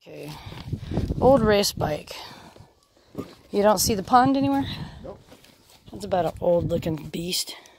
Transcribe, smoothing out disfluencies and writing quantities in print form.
Okay, old race bike. You don't see the pond anywhere? Nope. That's about an old looking beast.